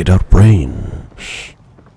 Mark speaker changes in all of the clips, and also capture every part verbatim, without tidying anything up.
Speaker 1: Hide our brains.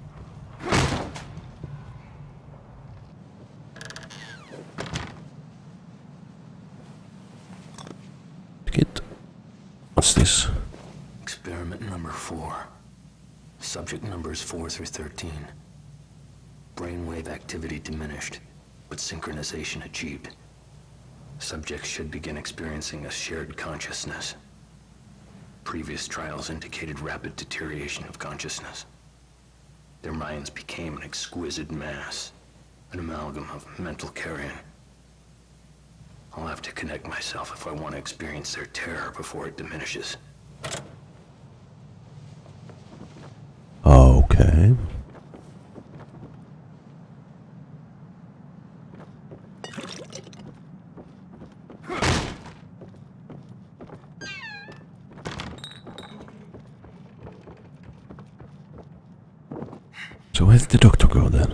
Speaker 1: Kid. What's this?
Speaker 2: Experiment number four. Subject numbers four through thirteen. Brainwave activity diminished, but synchronization achieved. Subjects should begin experiencing a shared consciousness. Previous trials indicated rapid deterioration of consciousness. Their minds became an exquisite mass, an amalgam of mental carrion. I'll have to connect myself if I want to experience their terror before it diminishes.
Speaker 1: Okay. So where did the doctor go then?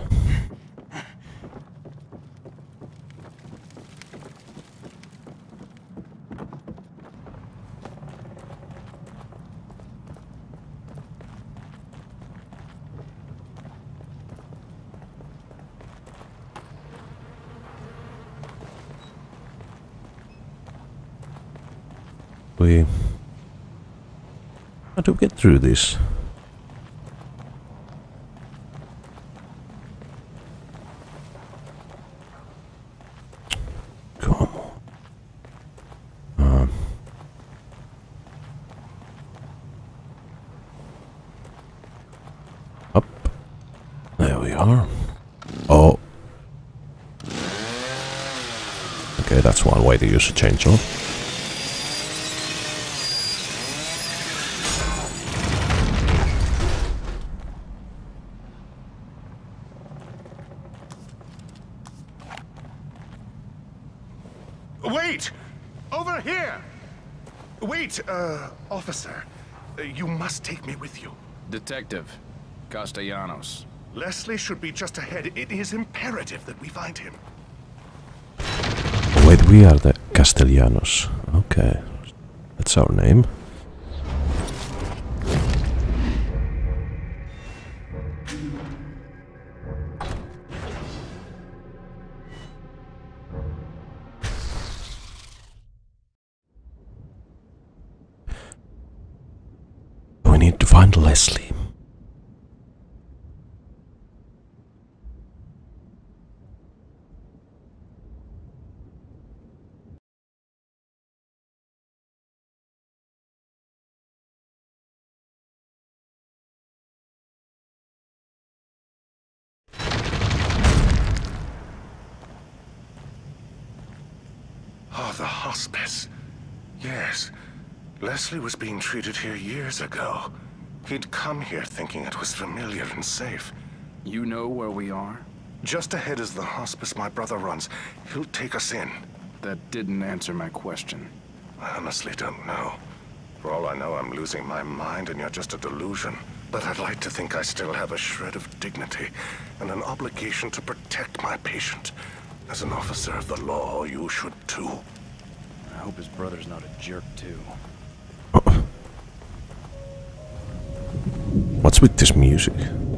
Speaker 1: We... How do we get through this? Come on. Um. Up. There we are. Oh. Okay, that's one way to use a chainsaw.
Speaker 3: Wait! Over here! Wait, uh, officer. Uh, you must take me with you.
Speaker 4: Detective Castellanos.
Speaker 3: Leslie should be just ahead. It is imperative that we find him.
Speaker 1: Wait, we are the Castellanos. Okay. That's our name. We need to find Leslie.
Speaker 3: Oh, the hospice. Yes. Leslie was being treated here years ago. He'd come here thinking it was familiar and safe.
Speaker 4: You know where we are?
Speaker 3: Just ahead is the hospice my brother runs. He'll take us in.
Speaker 4: That didn't answer my question.
Speaker 3: I honestly don't know. For all I know, I'm losing my mind and you're just a delusion. But I'd like to think I still have a shred of dignity and an obligation to protect my patient. As an officer of the law, you should too.
Speaker 4: I hope his brother's not a jerk too.
Speaker 1: What's with this music?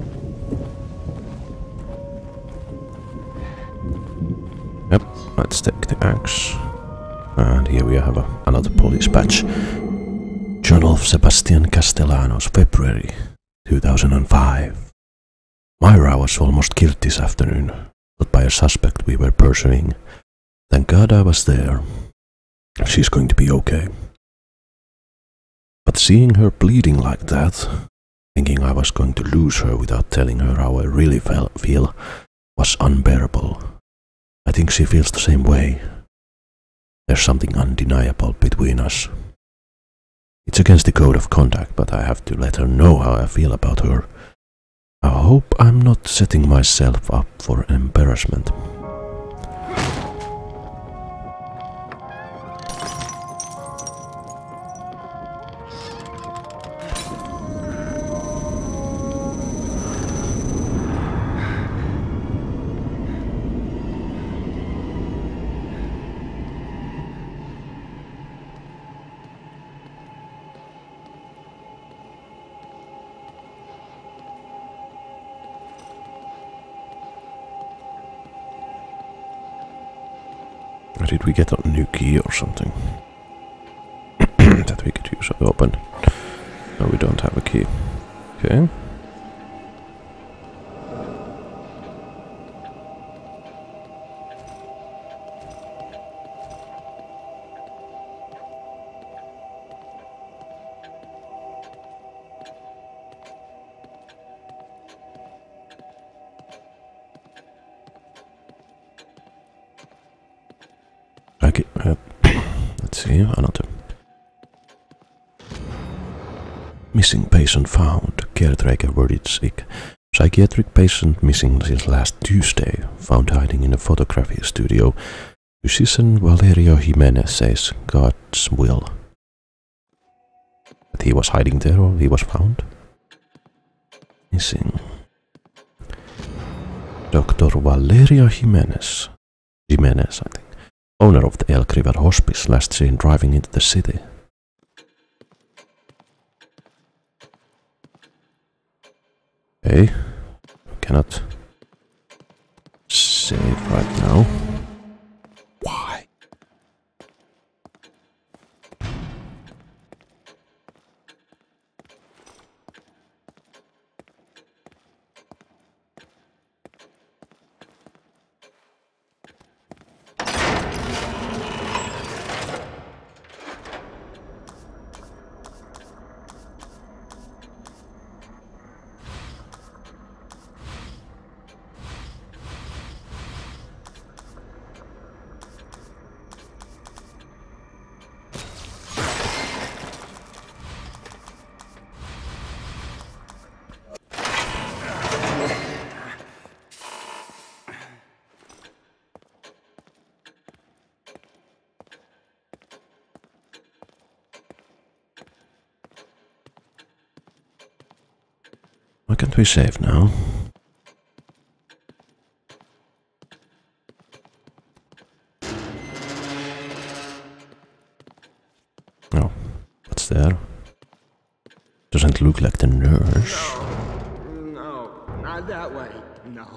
Speaker 1: Yep, let's take the axe. And here we have a, another police badge. Journal of Sebastian Castellanos, February two thousand five. Myra was almost killed this afternoon, but by a suspect we were pursuing. Thank God I was there. She's going to be okay. But seeing her bleeding like that, thinking I was going to lose her without telling her how I really felt, feel, was unbearable. I think she feels the same way. There's something undeniable between us. It's against the code of conduct, but I have to let her know how I feel about her. I hope I'm not setting myself up for embarrassment. Or did we get a new key or something that we could use to open? No, we don't have a key. Okay. Okay, uh, let's see, another. Missing patient found. Caretaker worded sick. Psychiatric patient missing since last Tuesday. Found hiding in a photography studio. Musician Valerio Jimenez says God's will. That he was hiding there or he was found? Missing. Doctor Valerio Jimenez. Jimenez, I think. Owner of the Elk River Hospice, last seen driving into the city. Okay, cannot save right now. Why? Why can't we save now? Oh, what's there? Doesn't look like the nurse.
Speaker 5: No, not that way. No.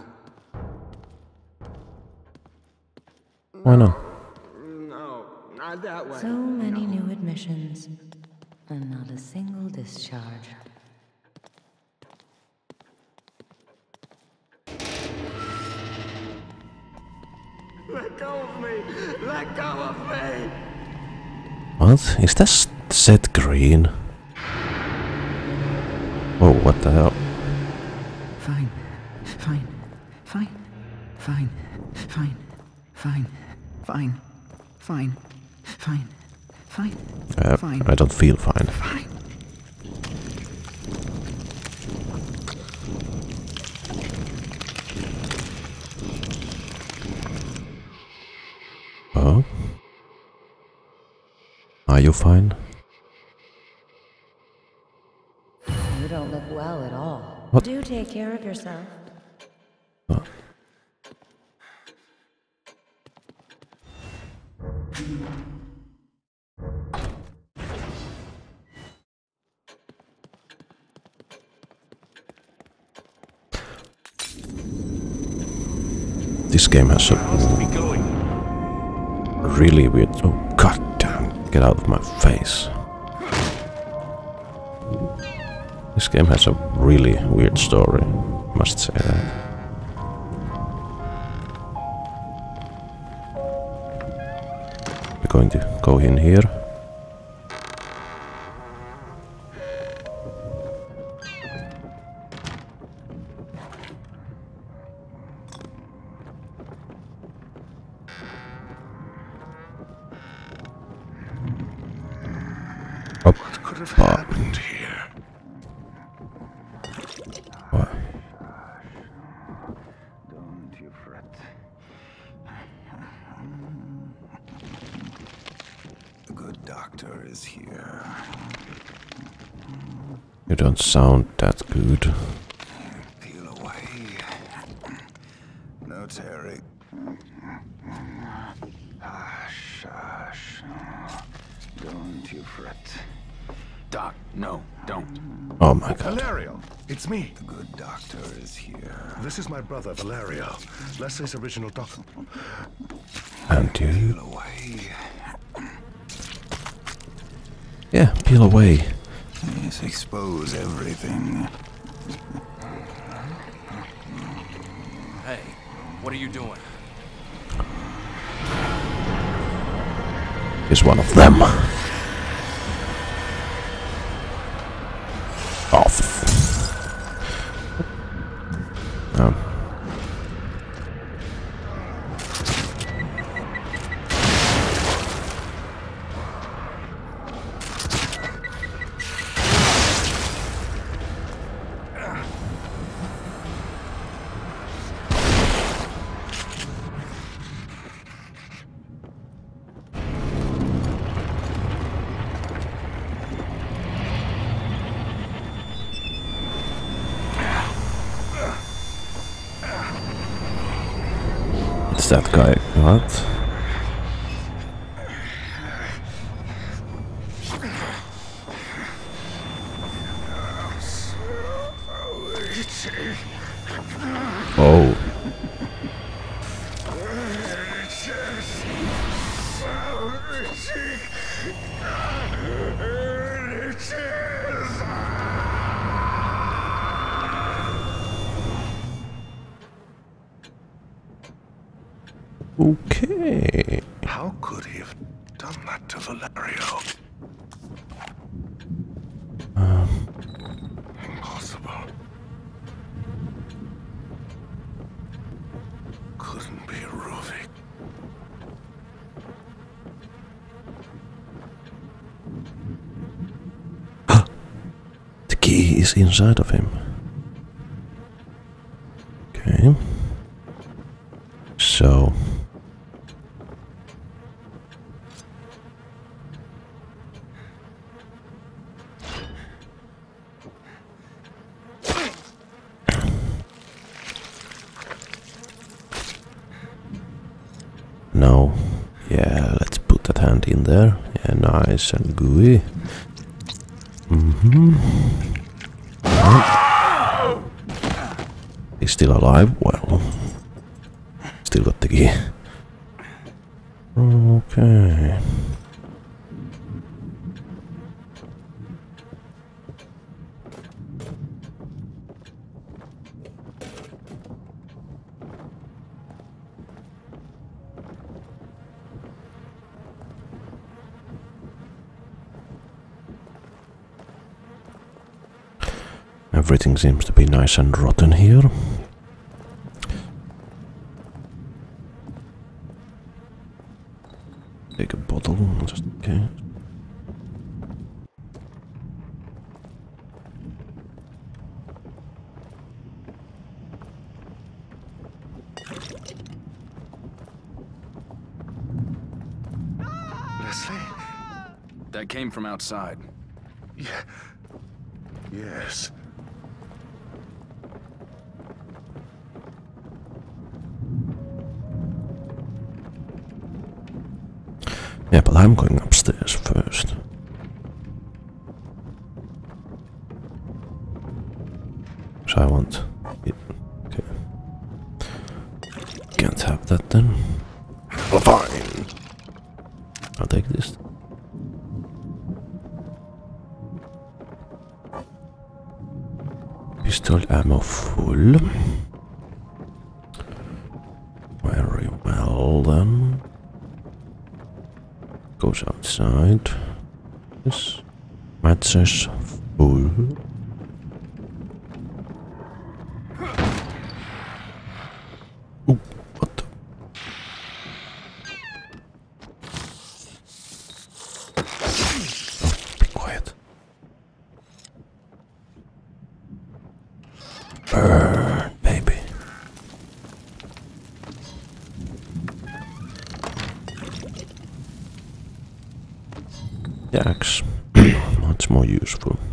Speaker 1: Why not?
Speaker 5: No, not that way.
Speaker 6: So many new admissions, and not a single discharge.
Speaker 5: Let go of me! Let go of me!
Speaker 1: What? Is that set green? Oh, what the hell?
Speaker 7: Fine, fine, fine, fine, fine, fine, fine, fine, fine, fine,
Speaker 1: Uh,
Speaker 7: fine.
Speaker 1: I don't feel fine.
Speaker 7: Fine.
Speaker 1: Oh? Are you fine?
Speaker 6: You don't look well at all.
Speaker 1: What?
Speaker 6: Do take care of yourself.
Speaker 1: Oh. This game has a really weird. Oh, god damn! Get out of my face. This game has a really weird story, must say that. We're going to go in here. Up.
Speaker 3: What could have happened here?
Speaker 1: What?
Speaker 3: Don't you fret. The good doctor is here.
Speaker 1: You don't sound that good.
Speaker 3: Peel away. No, Terry. Hush, hush. Don't you fret.
Speaker 4: Doc, no, don't.
Speaker 1: Oh my god.
Speaker 3: Valerio, It's me.
Speaker 8: The good doctor is here.
Speaker 3: This is my brother, Valerio. Leslie's original doctor.
Speaker 1: And you...
Speaker 8: Peel away.
Speaker 1: Yeah, peel away.
Speaker 8: Yes, expose everything.
Speaker 9: Hey, what are you doing?
Speaker 1: Is one of them. Off. Um. It's that guy, what? Oh. Okay.
Speaker 3: How could he have done that to Valerio?
Speaker 1: Um.
Speaker 3: Impossible. Couldn't be Ruvik.
Speaker 1: The key is inside of him. Okay. So. No. Yeah, let's put that hand in there. Yeah, nice and gooey. Mm-hmm. Oh. He's still alive? Well, still got the key. Okay. Everything seems to be nice and rotten here. Take a bottle, just in case.
Speaker 3: Leslie?
Speaker 4: That came from outside.
Speaker 3: Yeah. Yes.
Speaker 1: Yeah, but I'm going upstairs first. So I want it. Okay. Can't have that then. Oh, fine. I'll take this. Pistol ammo full. Very well then. Goes outside. This matches full. Ooh, what the? Oh, be quiet. Burn, baby. The axe, much more useful.